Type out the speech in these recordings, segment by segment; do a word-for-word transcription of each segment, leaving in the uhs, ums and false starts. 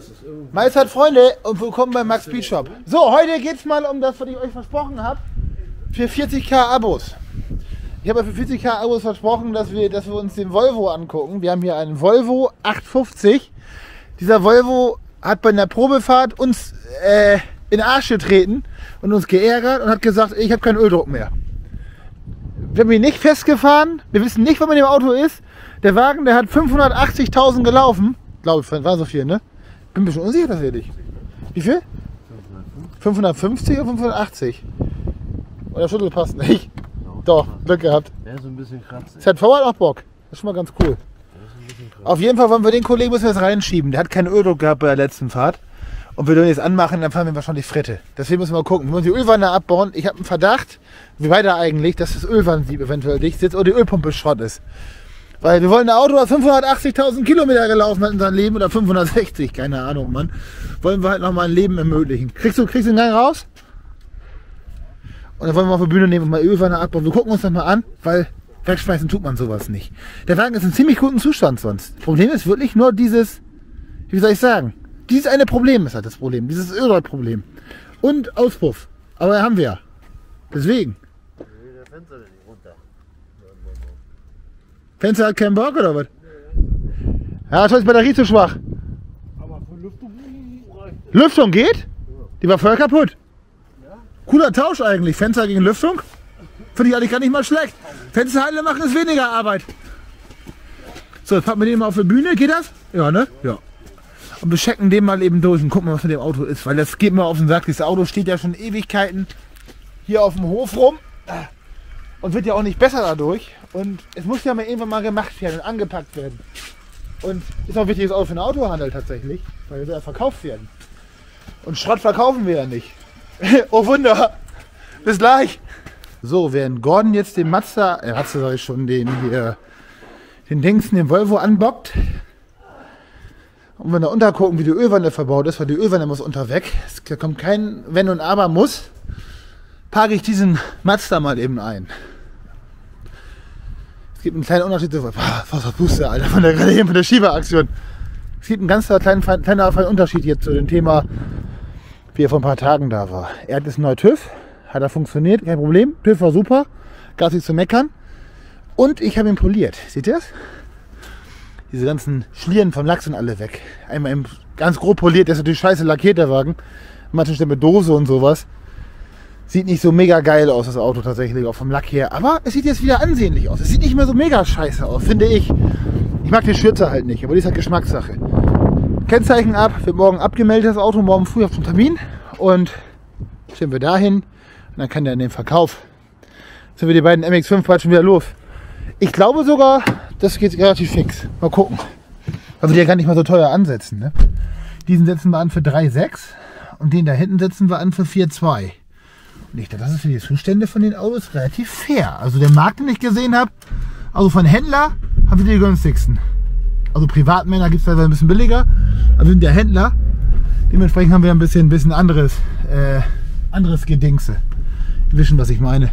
Mahlzeit, Freunde, und willkommen beim Max Speed Shop. So, heute geht es mal um das, was ich euch versprochen habe, für vierzig K Abos. Ich habe für vierzig K Abos versprochen, dass wir, dass wir uns den Volvo angucken. Wir haben hier einen Volvo achthundertfünfzig. Dieser Volvo hat bei einer Probefahrt uns äh, in den Arsch getreten und uns geärgert und hat gesagt, ich habe keinen Öldruck mehr. Wir haben ihn nicht festgefahren, wir wissen nicht, was mit dem Auto ist. Der Wagen, der hat fünfhundertachtzigtausend gelaufen. Glaube ich, war so viel, ne? Bin ein bisschen unsicher tatsächlich. Wie viel? fünfhundertfünfzig oder fünfhundertachtzig? Oder Schüttel passt nicht. Doch, Glück gehabt. Der ist so ein bisschen kratzig. Z V hat auch Bock. Das ist schon mal ganz cool. Auf jeden Fall wollen wir den Kollegen müssen wir jetzt reinschieben. Der hat keinen Öldruck gehabt bei der letzten Fahrt. Und wir dürfen jetzt anmachen, dann fahren wir wahrscheinlich Fritte. Deswegen müssen wir mal gucken. Wir müssen die Ölwanne abbauen. Ich habe einen Verdacht, wie weiter eigentlich, dass das Ölwannensieb eventuell dicht sitzt oder die Ölpumpe Schrott ist. Weil wir wollen ein Auto, das fünfhundertachtzigtausend Kilometer gelaufen hat in seinem Leben oder fünfhundertsechzig, keine Ahnung, Mann. Wollen wir halt noch mal ein Leben ermöglichen. Kriegst du, kriegst du den Gang raus? Und dann wollen wir mal auf die Bühne nehmen und mal Ölwanne abbauen. Wir gucken uns das mal an, weil wegschmeißen tut man sowas nicht. Der Wagen ist in ziemlich gutem Zustand sonst. Das Problem ist wirklich nur dieses, wie soll ich sagen, dieses eine Problem ist halt das Problem, dieses Ölrollproblem. Und Auspuff. Aber haben wir ja. Deswegen. Der Fenster nicht runter. Fenster hat keinen Bock oder was? Ja, schon ist Batterie zu schwach. Aber für Lüftung reicht. Lüftung geht? Die war voll kaputt. Cooler Tausch eigentlich. Fenster gegen Lüftung. Finde ich eigentlich gar nicht mal schlecht. Fensterheile machen ist weniger Arbeit. So, jetzt packen wir den mal auf die Bühne. Geht das? Ja, ne? Ja. Und wir checken den mal eben durch und gucken, was mit dem Auto ist. Weil das geht mir auf den Sack. Das Auto steht ja schon Ewigkeiten hier auf dem Hof rum. Und wird ja auch nicht besser dadurch. Und es muss ja mal irgendwann mal gemacht werden und angepackt werden. Und ist auch ein wichtiges Auto für den Autohandel tatsächlich. Weil er soll ja verkauft werden. Und Schrott verkaufen wir ja nicht. Oh Wunder. Bis gleich. So, während Gordon jetzt den Mazda, er hat sag ich schon, den hier, den Dingsen, den Volvo anbockt. Und wir da untergucken, wie die Ölwanne verbaut ist, weil die Ölwanne muss unter weg. Es kommt kein Wenn und Aber muss. Parke ich diesen Mazda mal eben ein. Es gibt einen kleinen Unterschied, was was Booster, Alter, von der, gerade eben von der Schieberaktion. Es gibt einen ganz kleinen, kleiner feinen Unterschied hier zu dem Thema, wie er vor ein paar Tagen da war. Er hat jetzt einen neuen TÜV, hat er funktioniert, kein Problem. TÜV war super, gab es nicht zu meckern. Und ich habe ihn poliert. Seht ihr das? Diese ganzen Schlieren vom Lachs sind alle weg. Einmal im, ganz grob poliert, der ist natürlich scheiße lackiert, der Wagen. Manche Stellen mit Dose und sowas. Sieht nicht so mega geil aus, das Auto tatsächlich, auch vom Lack her. Aber es sieht jetzt wieder ansehnlich aus. Es sieht nicht mehr so mega scheiße aus, finde ich. Ich mag die Schürze halt nicht, aber die ist halt Geschmackssache. Kennzeichen ab, wird morgen abgemeldet, das Auto, morgen früh auf dem Termin. Und stellen wir dahin und dann kann der in den Verkauf. Jetzt sind wir die beiden M X fünf bald schon wieder los. Ich glaube sogar, das geht relativ fix. Mal gucken. Weil wir die ja gar nicht mal so teuer ansetzen. Ne? Diesen setzen wir an für drei Komma sechs und den da hinten setzen wir an für vier Komma zwei. Und ich dachte, das ist für die Zustände von den Autos relativ fair. Also der Markt, den ich gesehen habe, also von Händler, haben wir die günstigsten. Also Privatmänner gibt es teilweise ein bisschen billiger, aber wir sind der Händler. Dementsprechend haben wir ein bisschen, ein bisschen anderes, äh, anderes Gedingse. Wir wissen, was ich meine.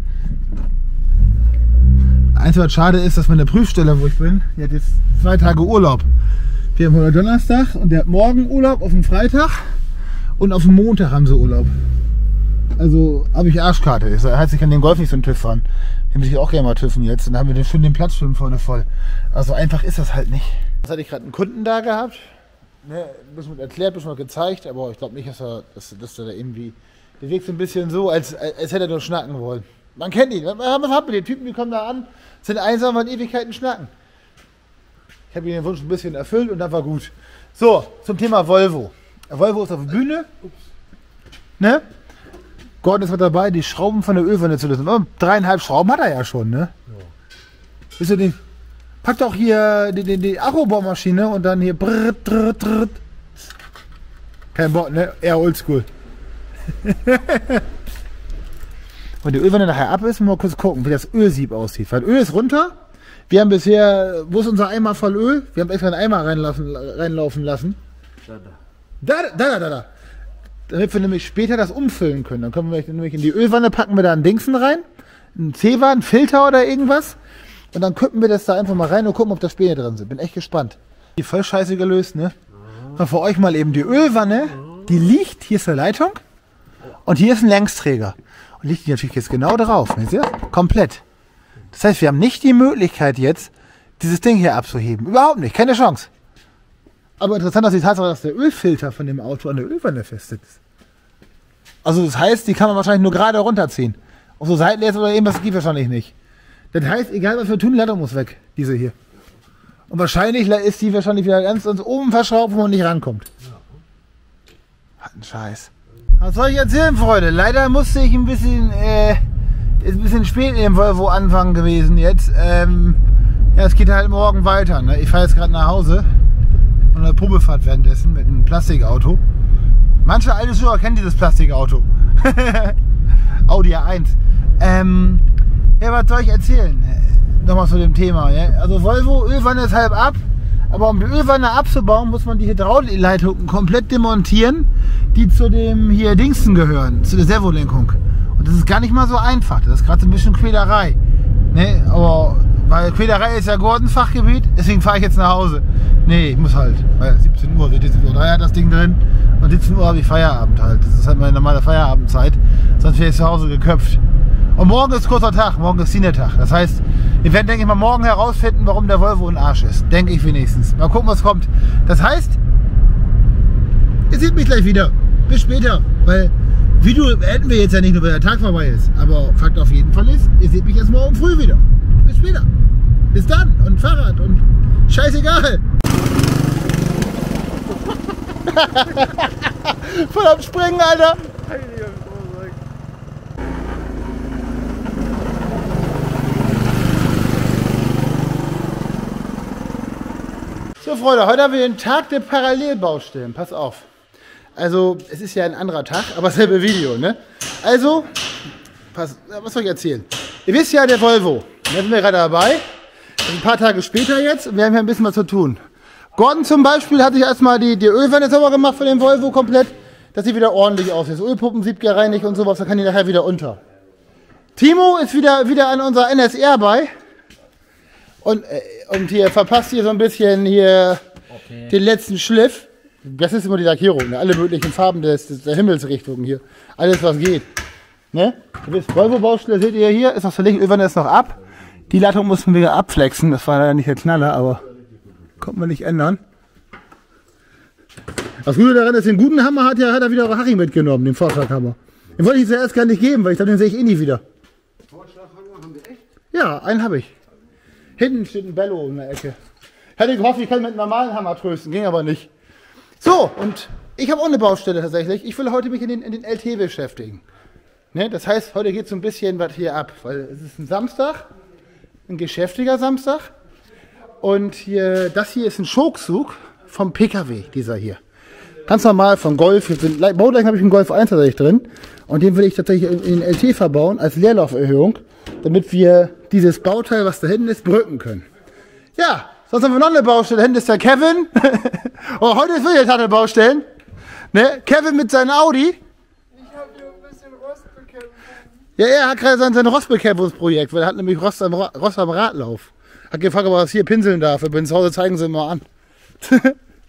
Eins, was schade ist, dass meine Prüfstelle, wo ich bin, die hat jetzt zwei Tage Urlaub. Wir haben heute Donnerstag und der hat morgen Urlaub auf dem Freitag und auf dem Montag haben sie Urlaub. Also habe ich Arschkarte. Das heißt, ich kann den Golf nicht so einen TÜV fahren. Den will ich auch gerne mal TÜVen jetzt. Und dann haben wir den schön den Platz schon vorne voll. Also einfach ist das halt nicht. Jetzt hatte ich gerade einen Kunden da gehabt. Ne, ein bisschen erklärt, ein bisschen gezeigt. Aber ich glaube nicht, dass er, dass, dass er da irgendwie... Der wirkt so ein bisschen so, als, als hätte er nur schnacken wollen. Man kennt ihn. Was hat man? Die Typen, die kommen da an, sind einsam und Ewigkeiten schnacken. Ich habe ihm den Wunsch ein bisschen erfüllt und dann war gut. So, zum Thema Volvo. Der Volvo ist auf der Bühne. Ne? Gordon ist mit dabei, die Schrauben von der Ölwanne zu lösen. Oh, dreieinhalb Schrauben hat er ja schon, ne? Ja. Wisst ihr den? Pack doch hier die, die, die Akkubohrmaschine und dann hier brrrt, brrrt, brrrt. Kein Bock, ne? Eher oldschool. Und die Ölwanne nachher ab ist, müssen wir mal kurz gucken, wie das Ölsieb aussieht. Weil Öl ist runter. Wir haben bisher, wo ist unser Eimer voll Öl? Wir haben extra einen Eimer reinlaufen, reinlaufen lassen. Da, da, da, da, da. Damit wir nämlich später das umfüllen können. Dann können wir nämlich in die Ölwanne, packen wir da einen Dingsen rein, einen Zewa, einen Filter oder irgendwas. Und dann köpfen wir das da einfach mal rein und gucken, ob da Späne drin sind. Bin echt gespannt. Die voll scheiße gelöst, ne? Und für euch mal eben die Ölwanne, die liegt, hier ist eine Leitung und hier ist ein Längsträger. Und liegt die natürlich jetzt genau drauf, seht ihr? Komplett. Das heißt, wir haben nicht die Möglichkeit jetzt, dieses Ding hier abzuheben. Überhaupt nicht, keine Chance. Aber interessant ist die Tatsache, dass der Ölfilter von dem Auto an der Ölwanne festsitzt. Also das heißt, die kann man wahrscheinlich nur gerade runterziehen. Und so Seitenleser oder irgendwas gibt wahrscheinlich nicht. Das heißt, egal was wir tun, die Leitung muss weg, diese hier. Und wahrscheinlich ist die wahrscheinlich wieder ganz uns oben verschraubt, wo man nicht rankommt. Hat ein Scheiß. Was soll ich erzählen, Freunde? Leider musste ich ein bisschen, äh, ist ein bisschen spät in dem Volvo anfangen gewesen jetzt. Ähm, ja, es geht halt morgen weiter. Ne? Ich fahre jetzt gerade nach Hause und eine Probefahrt währenddessen mit einem Plastikauto. Manche alte Zuhörer kennen dieses Plastikauto. Audi A eins. Ähm, ja, was soll ich erzählen? Nochmal zu dem Thema. Ja? Also Volvo, Ölwanne ist halb ab. Aber um die Ölwanne abzubauen, muss man die Hydraulikleitungen komplett demontieren, die zu dem hier Dingsten gehören, zu der Servolenkung. Und das ist gar nicht mal so einfach. Das ist gerade so ein bisschen Quälerei. Ne? Aber weil Quälerei ist ja Gordons Fachgebiet, deswegen fahre ich jetzt nach Hause. Nee, ich muss halt. Weil siebzehn Uhr, siebzehn Uhr drei hat das Ding drin. Und siebzehn Uhr habe ich Feierabend halt. Das ist halt meine normale Feierabendzeit. Sonst wäre ich zu Hause geköpft. Und morgen ist kurzer Tag, morgen ist Cine-Tag. Das heißt, wir werden, denke ich mal, morgen herausfinden, warum der Volvo ein Arsch ist. Denke ich wenigstens. Mal gucken, was kommt. Das heißt, ihr seht mich gleich wieder. Bis später. Weil Video beenden wir jetzt ja nicht nur, weil der Tag vorbei ist. Aber Fakt auf jeden Fall ist, ihr seht mich jetzt morgen früh wieder. Bis später. Bis dann. Und Fahrrad und scheißegal. Voll am Springen, Alter. So Freunde, heute haben wir den Tag der Parallelbaustellen. Pass auf. Also, es ist ja ein anderer Tag, aber selbe Video, ne? Also, pass, was soll ich erzählen? Ihr wisst ja, der Volvo, da sind wir gerade dabei. Ein paar Tage später jetzt und wir haben hier ein bisschen was zu tun. Gordon zum Beispiel hat sich erstmal die, die Ölwanne sauber gemacht für den Volvo komplett, dass sie wieder ordentlich aussieht. Das Ölpuppensieb gereinigt und sowas, da kann die nachher wieder unter. Timo ist wieder, wieder an unserer N S R bei. Und, äh, und hier verpasst hier so ein bisschen hier okay. Den letzten Schliff. Das ist immer die Lackierung, ne? Alle möglichen Farben des, des, der Himmelsrichtung hier. Alles was geht. Ne? Du wisst, Volvo-Baustelle seht ihr hier, ist noch verlegt, Ölwanne ist noch ab. Die Leitung mussten wir abflexen, das war leider nicht der Knaller, aber konnte man nicht ändern. Das Gute daran ist, den guten Hammer hat ja hat er wieder Harry mitgenommen, den Vorschlaghammer. Den wollte ich zuerst gar nicht geben, weil ich dachte, den sehe ich eh nie wieder. Vorschlaghammer haben wir echt? Ja, einen habe ich. Hinten steht ein Bello in der Ecke. Ich hatte gehofft, ich kann mit einem normalen Hammer trösten, ging aber nicht. So, und ich habe auch eine Baustelle tatsächlich. Ich will heute mich in den, in den L T beschäftigen. Ne? Das heißt, heute geht so ein bisschen was hier ab, weil es ist ein Samstag, ein geschäftiger Samstag. Und hier, das hier ist ein Schokzug vom P K W, dieser hier. Ganz normal vom Golf. Baugleich habe ich einen Golf eins tatsächlich drin. Und den will ich tatsächlich in, in den L T verbauen als Leerlauferhöhung, damit wir dieses Bauteil, was da hinten ist, brücken können. Ja, sonst haben wir noch eine Baustelle. Hinten ist der Kevin. Oh, heute ist wirklich eine Baustellen. Ne? Kevin mit seinem Audi. Ich habe hier ein bisschen Rostbekämpfung. Ja, er hat gerade sein, sein Rostbekämpfungsprojekt, weil er hat nämlich Rost am, Rost am Radlauf. Hat gefragt, ob er was hier pinseln darf. Wenn zu Hause zeigen sie ihn mal an. Hier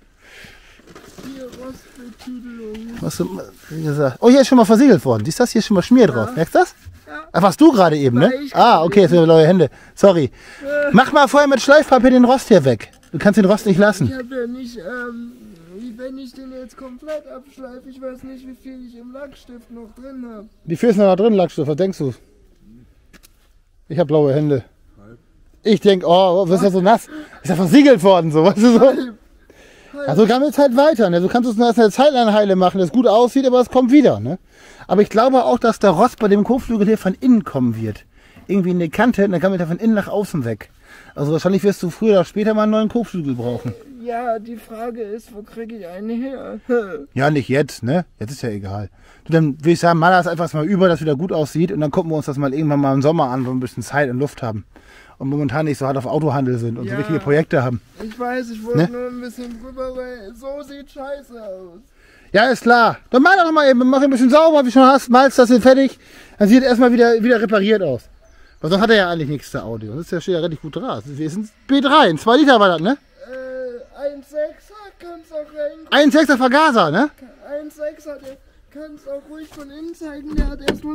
Rostbetüdelung. Was du gesagt? Oh, hier ist schon mal versiegelt worden. Siehst du das? Hier ist schon mal Schmier drauf. Ja. Merkst du das? Ja. Ach, warst du gerade eben, ne? Ich Ah, okay, jetzt sind wir neue Hände. Sorry. Äh. Mach mal vorher mit Schleifpapier den Rost hier weg. Du kannst den Rost nicht Ich lassen. habe ja nicht, ähm, wie wenn ich den jetzt komplett abschleife, ich weiß nicht, wie viel ich im Lackstift noch drin habe. Wie viel ist denn da drin, Lackstoff? Was denkst du? Ich habe blaue Hände. Ich denk, oh, was ist ja so nass? Ist ja versiegelt worden, so, weißt du so? Also kann es halt weiter, ne? Du kannst es nur erst eine Zeit lang heile machen, das gut aussieht, aber es kommt wieder, ne? Aber ich glaube auch, dass der Rost bei dem Kotflügel hier von innen kommen wird. Irgendwie in die Kante, und dann kann man da von innen nach außen weg. Also wahrscheinlich wirst du früher oder später mal einen neuen Kotflügel brauchen. Ja, die Frage ist, wo kriege ich einen her? Ja, nicht jetzt, ne? Jetzt ist ja egal. Du, dann würde ich sagen, mal das einfach mal über, dass es wieder gut aussieht, und dann gucken wir uns das mal irgendwann mal im Sommer an, wo wir ein bisschen Zeit und Luft haben. Und momentan nicht so hart auf Autohandel sind und Ja. so wichtige Projekte haben. Ich weiß, ich wollte Ne? nur ein bisschen drüber, weil so sieht scheiße aus. Ja, ist klar. Dann mal doch mal eben, mach ein bisschen sauber, wie schon hast, malst das hier fertig. Dann sieht es erstmal wieder, wieder repariert aus. Weil sonst hat er ja eigentlich nichts, der Audio. Das ist ja, steht ja relativ gut dran. Das ist ein B drei, ein zwei Liter war das, ne? Äh, eins Komma sechser kannst auch rein. eins Komma sechser Vergaser, ne? eins Komma sechser, der kannst auch ruhig von innen zeigen, der hat erst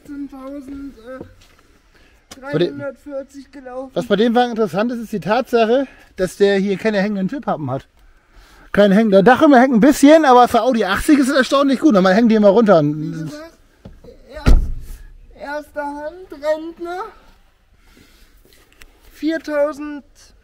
hundertsechzehntausenddreihundertvierzig gelaufen. Was bei dem Wagen interessant ist, ist die Tatsache, dass der hier keine hängenden Türpappen hat. Kein hängender Dachhimmel hängt ein bisschen, aber für Audi achtzig ist es erstaunlich gut. Normal hängen die immer runter. Wie gesagt, erst, erster Hand, Rentner, viertausend,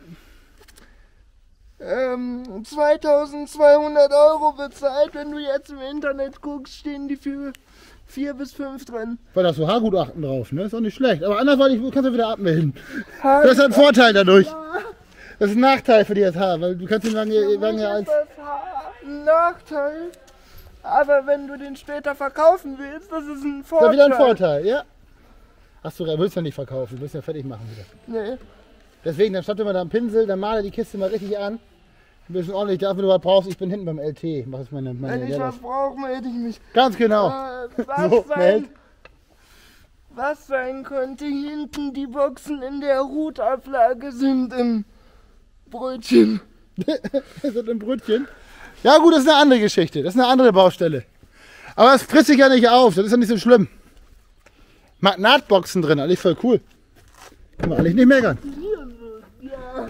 ähm, zweitausendzweihundert Euro bezahlt. Wenn du jetzt im Internet guckst, stehen die für vier bis fünf drin. Weil da so Haargutachten drauf, ne? Ist auch nicht schlecht. Aber anderweitig kannst du wieder abmelden. Das ist ein Vorteil dadurch. Das ist ein Nachteil für die S H, weil du kannst den Wagen ja als... Das ist ein Nachteil. Aber wenn du den später verkaufen willst, das ist ein Vorteil. Das ist wieder ein Vorteil, ja. Achso, du willst ja nicht verkaufen, du willst ja fertig machen wieder. Nee. Deswegen, dann statt immer da einen Pinsel, dann male die Kiste mal richtig an. Ein bisschen ordentlich, dafür du was brauchst, ich bin hinten beim L T. Mach jetzt meine, meine Wenn ich was brauche, melde ich mich. Ganz genau. Äh, was, So, sein, meld. was sein könnte, hinten die Boxen in der Hutablage sind im Brötchen. Das ist ein Brötchen. Ja gut, das ist eine andere Geschichte. Das ist eine andere Baustelle. Aber das frisst sich ja nicht auf. Das ist ja nicht so schlimm. Magnatboxen drin, eigentlich voll cool. Kann man eigentlich nicht meckern. Ja.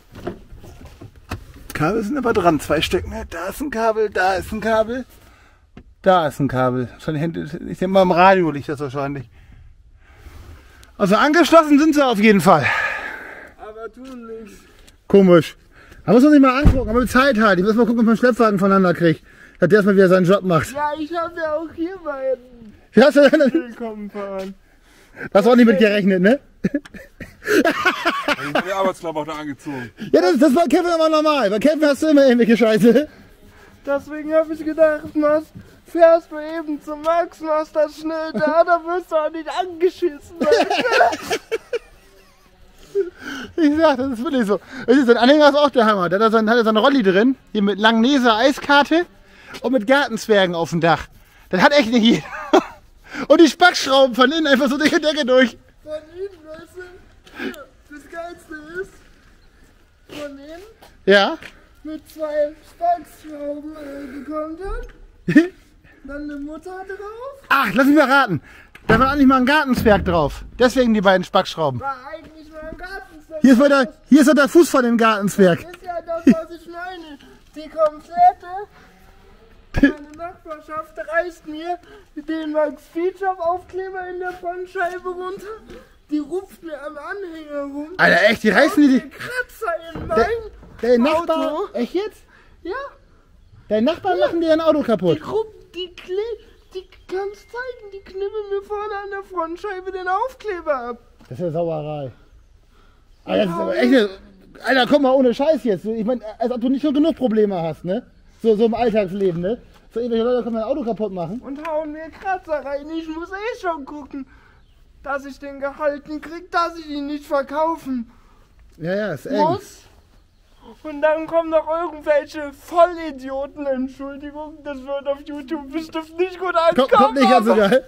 Kabel sind aber dran, zwei Stück. Ne? Da ist ein Kabel, da ist ein Kabel. Da ist ein Kabel. Ich denke mal, im Radio liegt das wahrscheinlich. Also angeschlossen sind sie auf jeden Fall. Aber tun nichts. Komisch. Da muss man sich mal angucken, aber mit Zeit halt. Ich muss mal gucken, ob man einen Schleppwagen voneinander kriegt. Dass der erstmal wieder seinen Job macht. Ja, ich habe ja auch hier bei Wie hast du denn? Willkommen fahren. Hast du auch nicht mit gerechnet, ne? Ich habe die Arbeitsklamotten angezogen. Ja, das, das war Kevin aber normal. Bei Kevin hast du immer irgendwelche Scheiße. Deswegen habe ich gedacht, Mas, fährst du eben zum Max, machst das schnell da, da wirst du auch nicht angeschissen. Ich sag, das ist wirklich so. So ein Anhänger ist auch der Hammer. Da hat er so, hat er so eine Rolli drin, hier mit Langnese Eiskarte und mit Gartenzwergen auf dem Dach. Das hat echt nicht jeder. Und die Spackschrauben von innen einfach so durch die Decke durch. Von innen, weißt du, hier, das Geilste ist, von innen Ja. mit zwei Spackschrauben äh, gekommen hat, dann eine Mutter drauf, Ach, lass mich mal raten. Da war eigentlich mal ein Gartenzwerg drauf. Deswegen die beiden Spackschrauben. war eigentlich mal ein Gartenzwerg. Hier ist, mal der, hier ist doch der Fuß von dem Gartenzwerg. Das ist ja das, was ich meine. Die komplette, meine Nachbarschaft reißt mir den Max Feature Aufkleber in der Frontscheibe runter. Die ruft mir am Anhänger rum. Alter, echt, die reißen die... die Kratzer in der, mein der Nachbar... Auto. Echt jetzt? Ja, Dein Nachbarn machen dir ein Auto die kaputt. Gruppe, die Kle die kannst zeigen, die knibbeln mir vorne an der Frontscheibe den Aufkleber ab. Das ist ja Sauerei. Alter, das ist aber echt eine... Alter, komm mal ohne Scheiß jetzt. Ich meine, als ob du nicht schon genug Probleme hast, ne? So, so im Alltagsleben, ne? So irgendwelche Leute können mein Auto kaputt machen. Und hauen mir Kratzer rein. Ich muss eh schon gucken, dass ich den gehalten krieg, dass ich ihn nicht verkaufen Ja, ja, ist eng. muss. Und dann kommen noch irgendwelche Vollidioten, Entschuldigung, das wird auf YouTube bestimmt nicht gut ankommen. Kommt, kommt nicht ganz so aber, geil.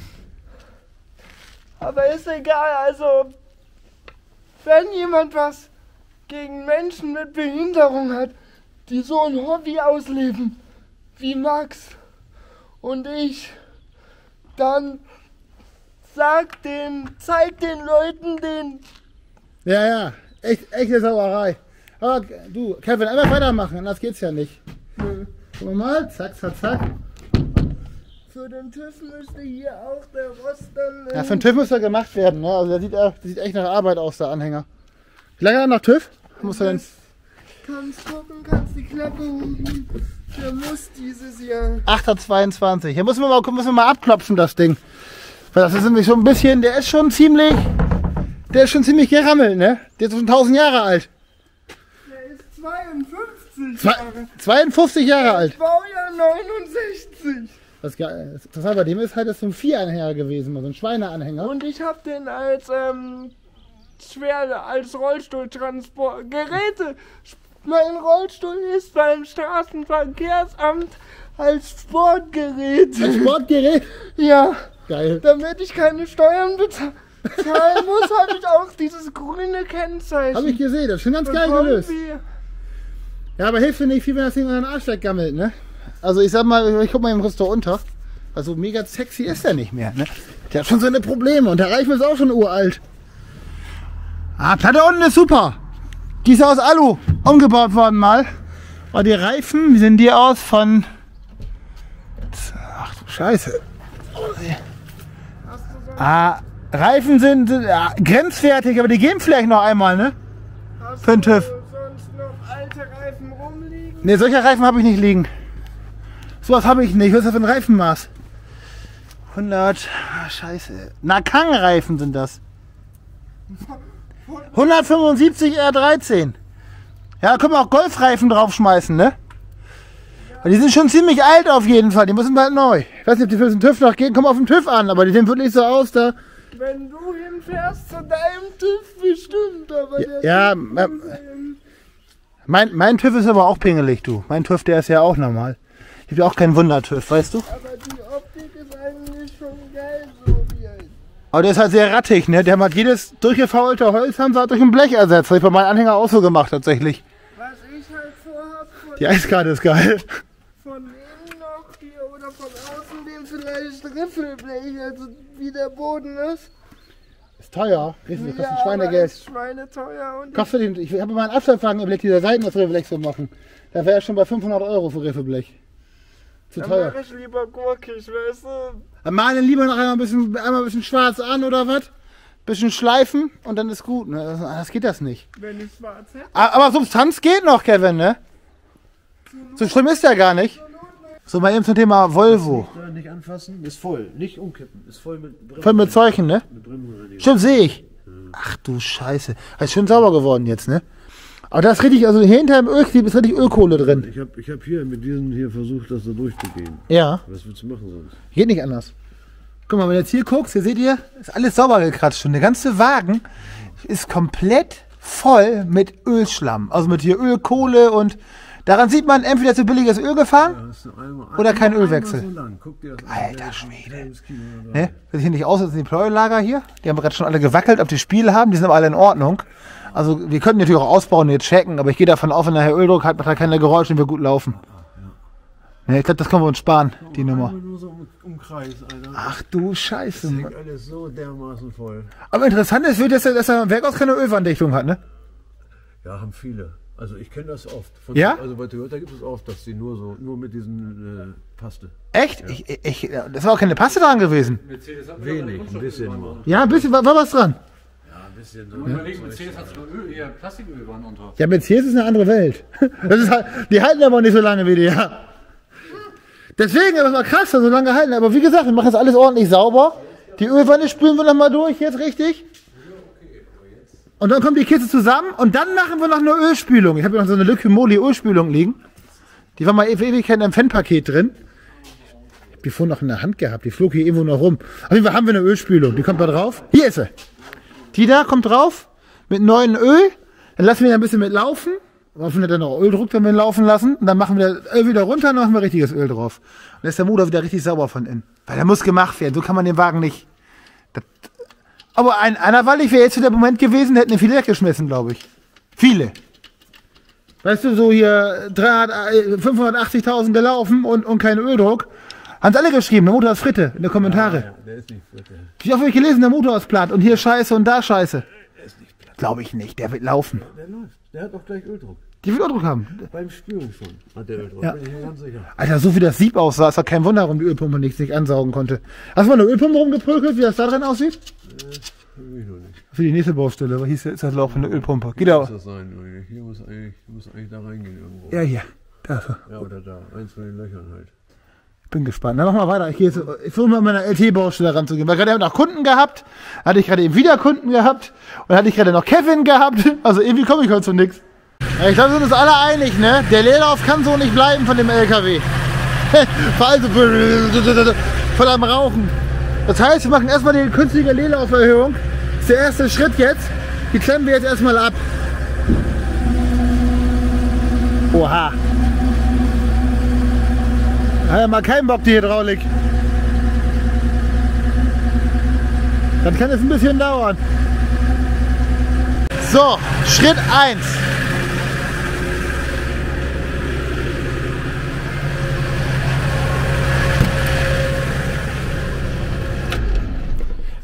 aber ist egal, also wenn jemand was gegen Menschen mit Behinderung hat, die so ein Hobby ausleben, wie Max und ich, dann sagt den, zeigt den Leuten den. Ja, ja, echt, echte Sauerei. Aber du, Kevin, einfach weitermachen, anders geht's ja nicht. Nö. Gucken wir mal, zack, zack, zack. Für den TÜV müsste hier auch der Rost dann. Ja, für den TÜV muss er gemacht werden, ne? Also der sieht, der sieht echt nach Arbeit aus, der Anhänger. Wie lange hat er noch TÜV? Muss er denn... Kannst gucken, kannst die Klappe holen. Der muss dieses Jahr. achter zweiundzwanzig. Hier müssen wir mal, müssen wir mal abklopfen, das Ding. Weil das ist nämlich so ein bisschen, der ist schon ziemlich, der ist schon ziemlich gerammelt, ne? Der ist schon tausend Jahre alt. Der ist zweiundfünfzig Zwei, Jahre. zweiundfünfzig Jahre alt. Baujahr neunundsechzig. Das Interessante bei dem ist halt, das ist so ein Vieranhänger gewesen, so ein Schweineanhänger. Und ich hab den als ähm, schwer als Rollstuhltransport Geräte. Mein Rollstuhl ist beim Straßenverkehrsamt als Sportgerät. Ein Sportgerät? Ja, Geil. damit ich keine Steuern bezahlen muss, habe ich auch dieses grüne Kennzeichen. Habe ich gesehen, das ist schon ganz geil bekommen, gelöst. Wie, Ja, aber hilft mir nicht viel, wenn das Ding an den Arsch weggammelt, ne? Also ich sag mal, ich guck mal im Restaurant unter. Also mega sexy ist er nicht mehr, ne? Der hat schon seine Probleme und der Reifen ist auch schon uralt. Ah, Platte unten ist super. Die ist aus Alu umgebaut worden mal. Und die Reifen, wie sehen die aus von... Ach du Scheiße. Ah, Reifen sind, sind ja, grenzwertig, aber die gehen vielleicht noch einmal, ne? Hast Für den TÜV. du sonst noch alte Reifen rumliegen? Ne, solche Reifen habe ich nicht liegen. Sowas habe ich nicht. Was ist das für ein Reifenmaß? hundert, ah, scheiße. Nakang-Reifen sind das. hundertfünfundsiebzig R dreizehn. Ja, da können wir auch Golfreifen draufschmeißen, ne? Aber die sind schon ziemlich alt auf jeden Fall. Die müssen bald neu. Ich weiß nicht, ob die für den TÜV noch gehen. Kommen auf den TÜV an, aber die sehen wirklich so aus, da. Wenn du hinfährst zu deinem TÜV bestimmt, aber der Ja, TÜV äh, mein, mein TÜV ist aber auch pingelig, du. Mein TÜV, der ist ja auch normal. Ich habe ja auch keinen Wunder-TÜV, weißt du? aber die Optik ist eigentlich schon geil, so wie er ist. Aber der ist halt sehr rattig, ne? Der hat jedes durchgefaulte Holz haben sie halt durch ein Blech ersetzt. Das habe ich bei meinen Anhänger auch so gemacht, tatsächlich. Was ich halt vorhab, von, Die Eiskarte ist geil. von innen noch hier oder von außen dem vielleicht Riffelblech, also wie der Boden ist. Ist teuer. Das kostet Ja, ein Schweinegeld. ist schweineteuer und Kostet den, ich habe meinen Abschleppwagen überlegt, dieser Seiten das Riffelblech zu machen. Da wäre er schon bei fünfhundert Euro für Riffelblech. Zu dann teuer. mach ich lieber gurkig, weißt du? Dann malen lieber noch einmal ein bisschen, einmal ein bisschen schwarz an oder was? Bisschen schleifen und dann ist gut. Ne? Das, das geht das nicht. Wenn ich schwarz hätte. Aber Substanz geht noch, Kevin, ne? So schlimm ist der gar nicht. So, mal eben zum Thema Volvo. Nicht anfassen, ist voll. Nicht umkippen, ist voll mit Bremsen. Voll mit Zeuchen, ne? Mit Bremsen. Stimmt, sehe ich. Ach du Scheiße. Ist schön sauber geworden jetzt, ne? Aber da ist richtig, also hinter dem Ölklieb ist richtig Ölkohle drin. Ich habe ich hab hier mit diesem hier versucht, das da durchzugehen. Ja, Was willst du machen sonst? geht nicht anders. Guck mal, wenn du jetzt hier guckst, hier seht ihr, ist alles sauber gekratzt schon. Der ganze Wagen ist komplett voll mit Ölschlamm. Also mit hier Ölkohle und daran sieht man, entweder zu billiges Öl gefahren Hast du einmal, oder kein einmal Ölwechsel. So lang. Guck dir das an. Alter Der ist ein Schwede. halbes Kilo oder so. Ne? Das sieht nicht aus, als sind die Pleuelager hier. Die haben gerade schon alle gewackelt, ob die Spiele haben. Die sind aber alle in Ordnung. Also wir könnten natürlich auch ausbauen und jetzt checken, aber ich gehe davon aus, wenn nachher Öldruck hat, macht er keine Geräusche und wir gut laufen. Ne, ich glaube, das können wir uns sparen, die Nummer. Einmal nur so im Umkreis, Alter. Ach du Scheiße, Das Mann. hängt alles so dermaßen voll. Aber interessant ist, dass er, dass er im Werkhaus keine Ölwanddichtung hat, ne? Ja, haben viele. Also ich kenne das oft. Von, Ja? Also bei Toyota gibt es oft, dass die nur so, nur mit diesen äh, Paste. Echt? Ich, ich, das war auch keine Paste dran gewesen. Wenig, ein bisschen nur. Ja, ein bisschen, war, war was dran. Ja, ein bisschen so. Überlegen, Mercedes hat sogar Öl, eher Plastiköl unter. Ja, Mercedes ist eine andere Welt. Das ist halt, die halten aber nicht so lange wie die, ja. Deswegen, das war krass, dass so lange halten. Aber wie gesagt, wir machen jetzt alles ordentlich sauber. Die Ölwanne spülen wir noch mal durch, jetzt richtig. Und dann kommt die Kiste zusammen und dann machen wir noch eine Ölspülung. Ich habe hier noch so eine Lücke-Moli Ölspülung liegen. Die war mal für Ewigkeit im Fanpaket drin. Ich habe die vorhin noch in der Hand gehabt. Die flog hier irgendwo noch rum. Auf jeden Fall haben wir eine Ölspülung. Die kommt da drauf. Hier ist sie. Die da kommt drauf mit neuem Öl. Dann lassen wir ein bisschen mit laufen. Hoffen wir dann noch Öldruck, wenn wir ihn laufen lassen. Und dann machen wir das Öl wieder runter und dann machen wir richtiges Öl drauf. Und dann ist der Motor wieder richtig sauber von innen. Weil der muss gemacht werden. So kann man den Wagen nicht. Das Aber ein anderweitig wäre jetzt so der Moment gewesen, der hätten viele weggeschmissen, glaube ich. Viele. Weißt du, so hier fünfhundertachtzigtausend gelaufen und, und kein Öldruck. Haben sie alle geschrieben, der Motor ist Fritte, in den Kommentare. Ja, der ist nicht fritte. Wie oft habe ich gelesen, der Motor ist platt und hier Scheiße und da Scheiße. Glaube ich nicht, der wird laufen. Der läuft. Der hat auch gleich Öldruck. Die will Öldruck haben. Beim Spülen schon hat der Öldruck. Ja. Bin ich mir ganz sicher. Alter, so wie das Sieb aussah, ist doch kein Wunder, warum die Ölpumpe nichts nicht ansaugen konnte. Hast du mal eine Ölpumpe rumgeprügelt, wie das da drin aussieht? Irgendwie noch nicht. Für die nächste Baustelle, aber hier ist ist das laufende Ölpumpe. Geht Muss aber. das sein, irgendwie. Hier muss eigentlich, muss eigentlich da reingehen irgendwo. Ja, hier. Da. Ja, oder da. Eins von den Löchern halt. Bin gespannt. Dann machen wir weiter. Ich gehe jetzt, ich versuche mal an meiner L T-Baustelle ranzugehen. Weil gerade haben wir noch Kunden gehabt, hatte ich gerade eben wieder Kunden gehabt und hatte ich gerade noch Kevin gehabt. Also irgendwie komme ich heute zu nichts. Ja, ich glaube, wir sind uns alle einig, ne? Der Leerlauf kann so nicht bleiben von dem L K W. Vor allem so voll am Rauchen. Das heißt, wir machen erstmal die künstliche Leerlauferhöhung. Das ist der erste Schritt jetzt. Die klemmen wir jetzt erstmal ab. Oha. Hat ja mal keinen Bock, die Hydraulik. Dann kann es ein bisschen dauern. So, Schritt eins.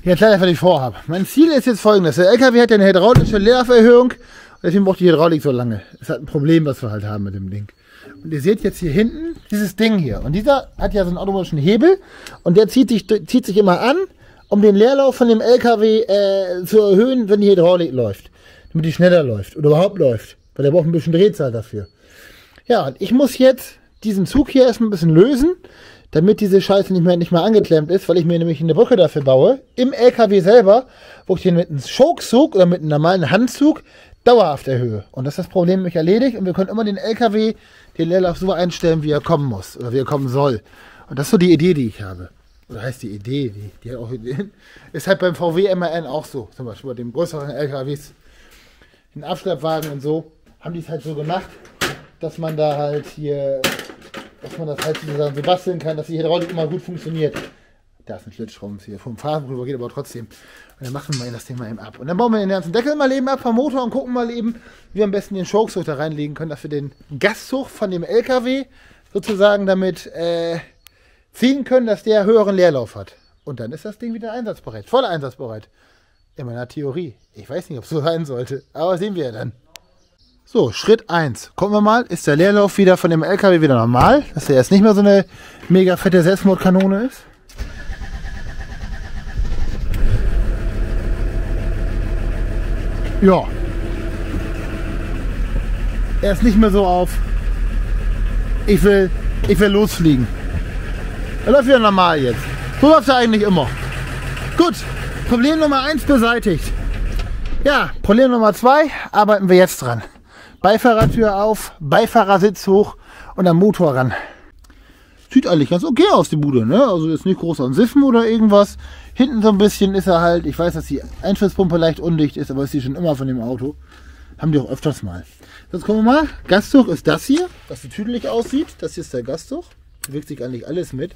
Jetzt leider, was ich vorhabe. Mein Ziel ist jetzt folgendes. Der L K W hat ja eine hydraulische Leerlauferhöhung. Deswegen braucht die Hydraulik so lange. Das hat ein Problem, was wir halt haben mit dem Ding. Und ihr seht jetzt hier hinten dieses Ding hier. Und dieser hat ja so einen automatischen Hebel. Und der zieht sich, zieht sich immer an, um den Leerlauf von dem L K W äh, zu erhöhen, wenn die Hydraulik läuft. Damit die schneller läuft. Oder überhaupt läuft. Weil der braucht ein bisschen Drehzahl dafür. Ja, und ich muss jetzt diesen Zug hier erstmal ein bisschen lösen, damit diese Scheiße nicht mehr, nicht mehr angeklemmt ist, weil ich mir nämlich eine Brücke dafür baue, im L K W selber, wo ich den mit einem Schokzug oder mit einem normalen Handzug dauerhaft erhöhe. Und das ist das Problem nämlich erledigt und wir können immer den L K W, den Leerlauf so einstellen, wie er kommen muss oder wie er kommen soll. Und das ist so die Idee, die ich habe. Oder heißt die Idee, die, die hat auch Ideen. Ist halt beim V W M A N auch so. Zum Beispiel bei den größeren L K Ws, den Abschleppwagen und so, haben die es halt so gemacht, dass man da halt hier, dass man das halt sozusagen so basteln kann, dass die Hydraulik immer gut funktioniert. Da ist ein Schlitzschraubenzieher hier vom Fahren rüber, geht aber trotzdem. Und dann machen wir das Ding mal eben ab. Und dann bauen wir den ganzen Deckel mal eben ab vom Motor und gucken mal eben, wie wir am besten den Schokzug da reinlegen können, dass wir den Gastzug von dem L K W sozusagen damit äh, ziehen können, dass der höheren Leerlauf hat. Und dann ist das Ding wieder einsatzbereit, voll einsatzbereit. In meiner Theorie. Ich weiß nicht, ob es so sein sollte, aber sehen wir ja dann. So, Schritt eins. Gucken wir mal, ist der Leerlauf wieder von dem L K W wieder normal, dass der jetzt nicht mehr so eine mega fette Selbstmordkanone ist. Ja. Er ist nicht mehr so auf, ich will, ich will losfliegen. Er läuft wieder normal jetzt. So läuft er eigentlich immer. Gut, Problem Nummer eins beseitigt. Ja, Problem Nummer zwei arbeiten wir jetzt dran. Beifahrertür auf, Beifahrersitz hoch und am Motor ran. Sieht eigentlich ganz okay aus, die Bude, ne? Also ist nicht groß an Siffen oder irgendwas. Hinten so ein bisschen ist er halt, ich weiß, dass die Einschusspumpe leicht undicht ist, aber ist die schon immer von dem Auto. Haben die auch öfters mal. Jetzt gucken wir mal. Gastzug ist das hier, was so tüdelig aussieht. Das hier ist der Gastzug. Bewegt sich eigentlich alles mit.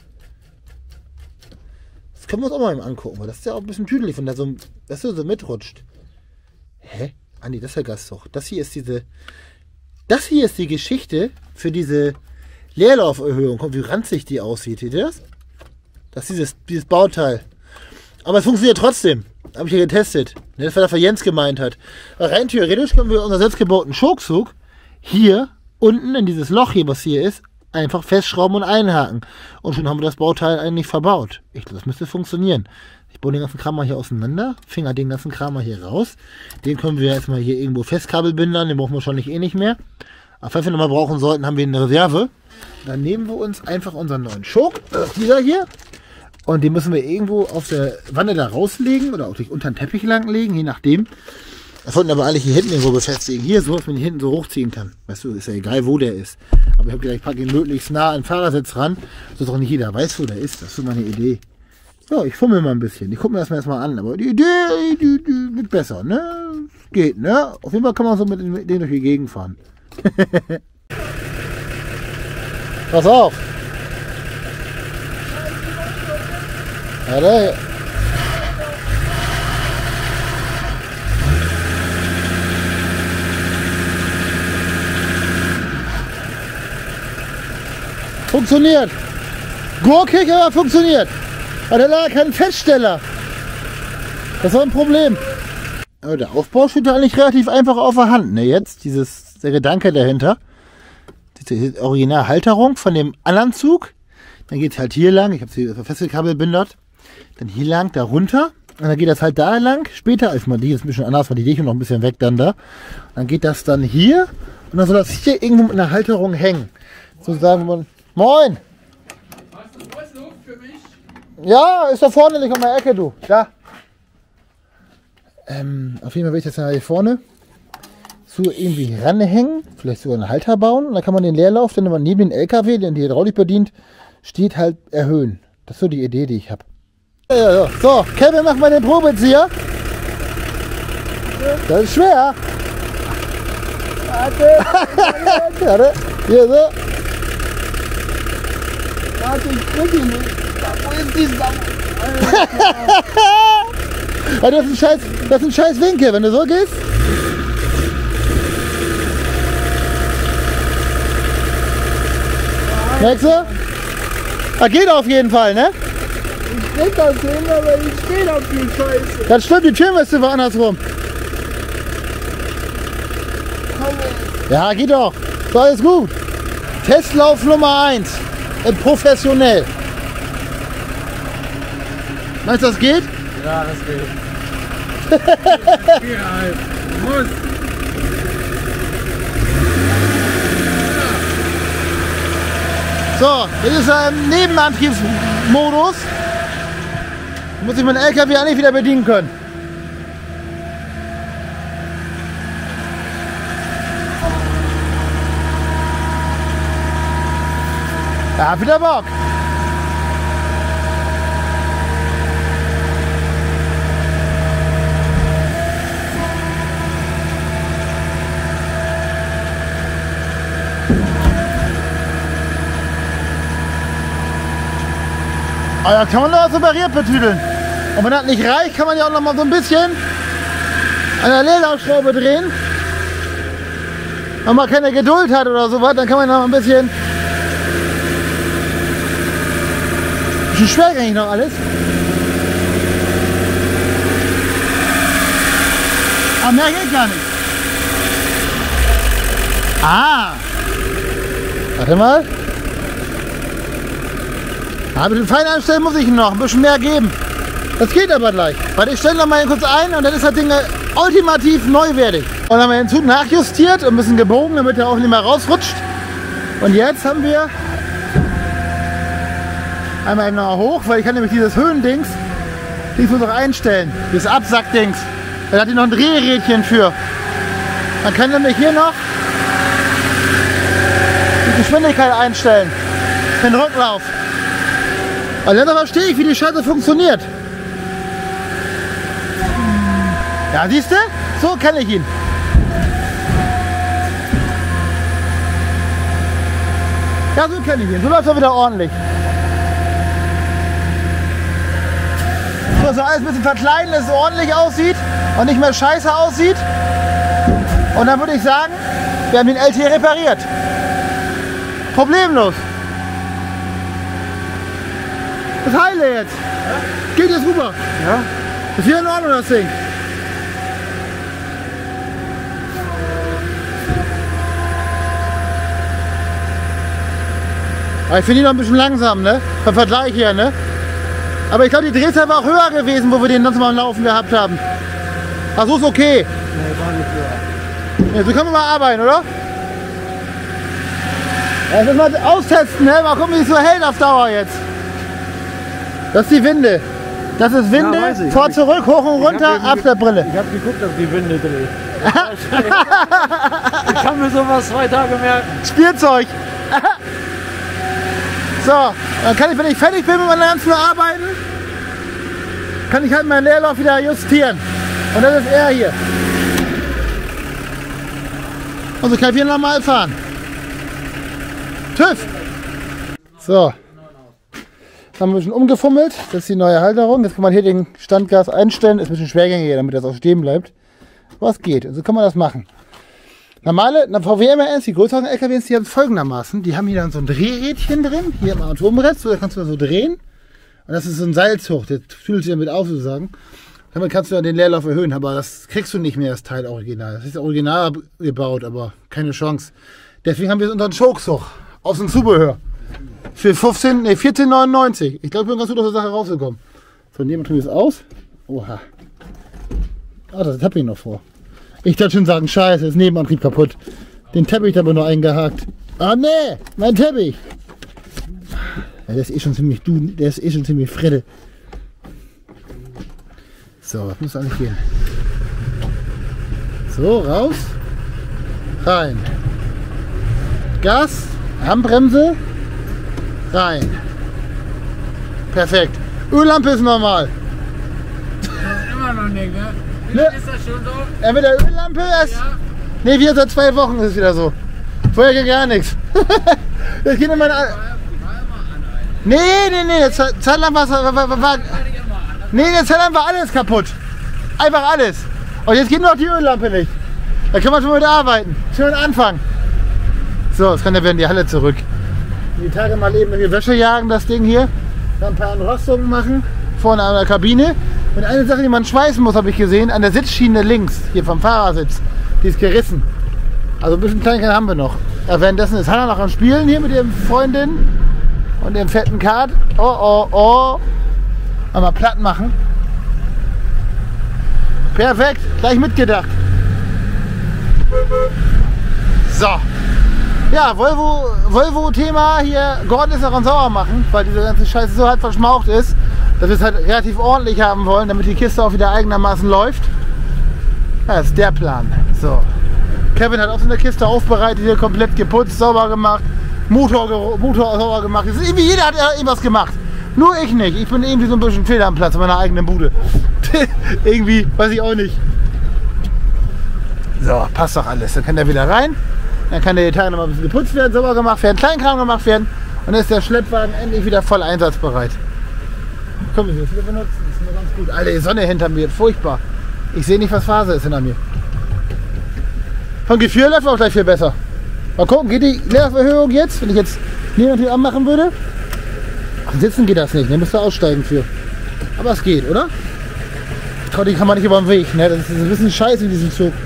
Das können wir uns auch mal eben angucken, weil das ist ja auch ein bisschen tüdelig, wenn da so, das so mitrutscht. Hä? Ah nee, das ist der Gastzug. Das hier ist diese, das hier ist die Geschichte für diese Leerlauferhöhung. Guck, wie ranzig die aussieht. Seht ihr das? Das ist dieses, dieses Bauteil. Aber es funktioniert trotzdem. Habe ich ja getestet. Das war das, was Jens gemeint hat. Aber rein theoretisch können wir unseren selbstgebauten Schokzug hier unten in dieses Loch hier, was hier ist, einfach festschrauben und einhaken. Und schon haben wir das Bauteil eigentlich verbaut. Ich glaube, das müsste funktionieren. Ich baue den ganzen Kram mal hier auseinander, finger den ganzen Kram mal hier raus. Den können wir jetzt mal hier irgendwo festkabelbindern, den brauchen wir wahrscheinlich eh nicht mehr. Aber falls wir nochmal brauchen sollten, haben wir eine Reserve. Dann nehmen wir uns einfach unseren neuen Schok, das ist dieser hier. Und den müssen wir irgendwo auf der Wanne da rauslegen oder auch durch unter den Teppich lang legen, je nachdem. Das sollten aber alle hier hinten irgendwo befestigen. Hier so, dass man ihn hinten so hochziehen kann. Weißt du, ist ja egal, wo der ist. Aber ich habe gedacht, ich packe ihn möglichst nah an den Fahrersitz ran, sodass auch nicht jeder weiß, wo der ist. Das ist so meine Idee. Ja, ich fummel mal ein bisschen. Ich gucke mir das mal erstmal an. Aber die Idee, die, die wird besser, ne? Geht, ne? Auf jeden Fall kann man so mit, mit denen durch die Gegend fahren. Pass auf! Warte. Funktioniert! Gurkig, aber funktioniert! Aber da lag kein Feststeller. Das war ein Problem. Aber der Aufbau steht da eigentlich relativ einfach auf der Hand. Ne? Jetzt dieses, der Gedanke dahinter. Diese Originalhalterung von dem anderen Zug. Dann geht es halt hier lang. Ich habe sie Fesselkabel bindert. Dann hier lang, da runter. Und dann geht das halt da lang. Später, als man die ist ein bisschen anders, weil die Dichtung noch ein bisschen weg dann da. Dann geht das dann hier. Und dann soll das hier irgendwo mit einer Halterung hängen. So sagen wir, moin! Ja, ist da vorne, nicht um die Ecke, du. Da. Ähm, auf jeden Fall will ich das dann hier vorne so irgendwie ranhängen. Vielleicht sogar einen Halter bauen. Und dann kann man den Leerlauf, den man neben den L K W, den die Hydraulik bedient, steht, halt erhöhen. Das ist so die Idee, die ich habe. Ja, ja, ja. So, Kevin, mach mal den Probezieher. Das ist schwer. Warte. Warte. Hier so. Warte, ich krieg ihn nicht. Wo ist die Sau? Ja, das ist ein scheiß, das ist ein scheiß Winkel, wenn du so gehst. Merkst du? Ah, geht auf jeden Fall, ne? Ich krieg das hin, aber ich stehe auf die Scheiße. Das stimmt, die Türmeste war andersrum. Komm jetzt. Ja, geht doch. So, alles gut. Testlauf Nummer eins. Professionell. Meinst du, das geht? Ja, das geht. Geh halt. Muss. So, jetzt ist er im Nebenantriebsmodus. Muss ich meinen L K W eigentlich wieder bedienen können. Ja, wieder Bock. Aber da kann man noch was repariert betüdeln. Und wenn das nicht reicht, kann man ja auch noch mal so ein bisschen an der Leerlaufschraube drehen. Wenn man keine Geduld hat oder sowas, dann kann man noch ein bisschen. Bisschen schwergängig noch alles. Aber mehr geht gar nicht. Ah! Warte mal. Ja, ein bisschen fein einstellen muss ich noch, ein bisschen mehr geben. Das geht aber gleich. Weil ich stelle noch mal kurz ein und dann ist das Ding ultimativ neuwertig. Und dann haben wir den Zug nachjustiert und ein bisschen gebogen, damit er auch nicht mehr rausrutscht. Und jetzt haben wir einmal eben noch hoch, weil ich kann nämlich dieses Höhendings, ich muss auch einstellen, dieses Absackdings. Da hat hier noch ein Drehrädchen für. Man kann nämlich hier noch die Geschwindigkeit einstellen, den Rücklauf. Und dann verstehe ich, wie die Scheiße funktioniert. Ja, siehst du? So kenne ich ihn. Ja, so kenne ich ihn. So läuft er wieder ordentlich. So, dass er alles ein bisschen verkleiden, dass es ordentlich aussieht und nicht mehr scheiße aussieht. Und dann würde ich sagen, wir haben den L T repariert. Problemlos. Das heile jetzt. Geht jetzt rüber. Ja? Ist wieder in Ordnung, das Ding. Aber ich finde ihn noch ein bisschen langsam, ne? Vom Vergleich her, ne? Aber ich glaube, die Drehzahl war auch höher gewesen, wo wir den sonst mal am Laufen gehabt haben. Ach, so ist okay. Nee, war nicht höher. Ja, so können wir mal arbeiten, oder? Ja, das mal austesten, ne? Mal gucken, wie es so hält auf Dauer jetzt. Das ist die Winde. Das ist Winde, Ja, weiß ich. vor, zurück, hoch und runter, eben ab der Brille. Ich habe geguckt, dass die Winde dreht. Ich kann mir sowas zwei Tage merken. Spielzeug. So, dann kann ich, wenn ich fertig bin mit meinen ganzen Arbeiten, kann ich halt meinen Leerlauf wieder justieren. Und das ist er hier. Und so kann ich wieder normal fahren. TÜV. So. Haben wir ein bisschen umgefummelt. Das ist die neue Halterung. Jetzt kann man hier den Standgas einstellen. Ist ein bisschen schwergängiger, damit das auch stehen bleibt. Was geht. Und so kann man das machen. Normale V W M R S, die größeren L K Ws, die haben es folgendermaßen. Die haben hier dann so ein Drehrädchen drin. Hier im Armaturenbrett. So, da kannst du so drehen. Und das ist so ein Seilzug. Der fühlt sich damit auf, sozusagen. Damit kannst du dann den Leerlauf erhöhen. Aber das kriegst du nicht mehr, das Teil original. Das ist original gebaut, aber keine Chance. Deswegen haben wir unseren Schokzug aus dem Zubehör. Für fünfzehn, nee, vierzehn neunundneunzig. Ich glaube, ich bin ganz gut aus der Sache rausgekommen. So, nehmen wir es aus. Oha. Ah, das habe ich noch vor. Ich darf schon sagen, scheiße, ist Nebenantrieb kaputt. Den Teppich habe ich noch eingehakt. Ah, nee, mein Teppich. Ja, der ist eh schon ziemlich du, der ist eh schon ziemlich fredde. So, was muss eigentlich gehen? So, raus. Rein. Gas, Handbremse. Rein. Perfekt. Öllampe ist normal. Das ist immer noch nicht, ne? Wie Ne. lange ist das schon so? Ja, mit der Öllampe erst. Ja. Ne, wieder seit zwei Wochen ist es wieder so. Vorher ging gar nichts. Das geht immer. Nee, nee, nee. Eine Zeit Zeit lang war es. War, war, war, nee, eine Zeit lang war alles kaputt. Einfach alles. Und jetzt geht noch die Öllampe nicht. Da kann man schon mit arbeiten. Schön anfangen. So, jetzt kann der wieder in die Halle zurück. Die Tage mal eben in die Wäsche jagen, das Ding hier. Ein paar Entrostungen machen, vorne an der Kabine. Und eine Sache, die man schweißen muss, habe ich gesehen, an der Sitzschiene links, hier vom Fahrersitz, die ist gerissen. Also ein bisschen Kleinigkeit haben wir noch. Ja, währenddessen ist Hanna noch am Spielen hier mit ihrem Freundin und dem fetten Kart. Oh, oh, oh. Mal platt machen. Perfekt, gleich mitgedacht. So. Ja, Volvo, Volvo-Thema hier, Gordon ist noch am Sauer machen, weil diese ganze Scheiße so halt verschmaucht ist, dass wir es halt relativ ordentlich haben wollen, damit die Kiste auch wieder eigenermaßen läuft. Ja, das ist der Plan. So. Kevin hat auch so eine Kiste aufbereitet, hier komplett geputzt, sauber gemacht, Motor, Motor sauber gemacht. Das ist irgendwie jeder hat irgendwas gemacht. Nur ich nicht. Ich bin irgendwie so ein bisschen fehl am Platz in meiner eigenen Bude. Irgendwie, weiß ich auch nicht. So, passt doch alles. Dann kann der wieder rein. Dann kann der Tage noch mal ein bisschen geputzt werden, sauber gemacht werden, Kleinkram gemacht werden. Und dann ist der Schleppwagen endlich wieder voll einsatzbereit. Können wir das wieder benutzen? Das ist nur ganz gut. Alter, die Sonne hinter mir, furchtbar. Ich sehe nicht, was Phase ist hinter mir. Vom Gefühl läuft auch gleich viel besser. Mal gucken, geht die Leerlaufverhöhung jetzt, wenn ich jetzt niemand hier anmachen würde? Ach, sitzen geht das nicht, ne? Müsst ihr aussteigen für. Aber es geht, oder? Ich glaube, die kann man nicht über den Weg, ne? Das ist ein bisschen scheiße in diesem Zug.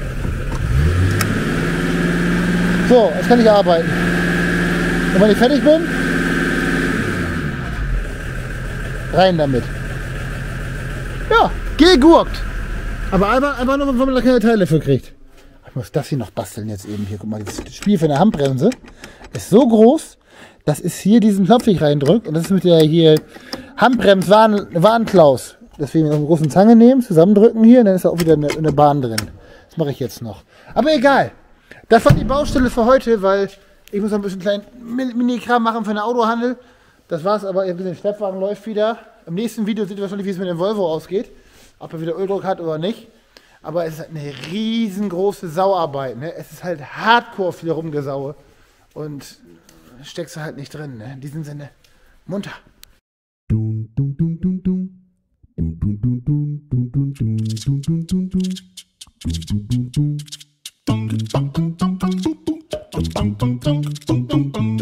So, jetzt kann ich arbeiten. Und wenn ich fertig bin, rein damit. Ja, gegurkt. Aber einfach, einfach nur, wenn man da keine Teile für kriegt. Ich muss das hier noch basteln jetzt eben hier. Guck mal, das Spiel für eine Handbremse ist so groß, dass es hier diesen Knopf nicht reindrückt. Und das ist mit der hier Handbrems-Warnklaus. Deswegen noch eine große Zange nehmen, zusammendrücken hier, und dann ist da auch wieder eine, eine Bahn drin. Das mache ich jetzt noch. Aber egal. Das war die Baustelle für heute, weil ich muss noch ein bisschen kleinen Mini-Kram machen für den Autohandel. Das war's, aber der Schleppwagen läuft wieder. Im nächsten Video seht ihr wahrscheinlich, wie es mit dem Volvo ausgeht. Ob er wieder Öldruck hat oder nicht. Aber es ist eine riesengroße Sauarbeit. Ne? Es ist halt hardcore viel Rumgesaue. Und steckst du halt nicht drin. Ne? In diesem Sinne, munter. Dun, dun, dun, dun, dun. Dun, dun, dun, dun, dun, dun, dun, dun, dun, dun, dun. Dun, dun, dun, dun. Dun, dun, dun, dun, dun, dun, dun, dun, dun, dun, dun, dun, dun.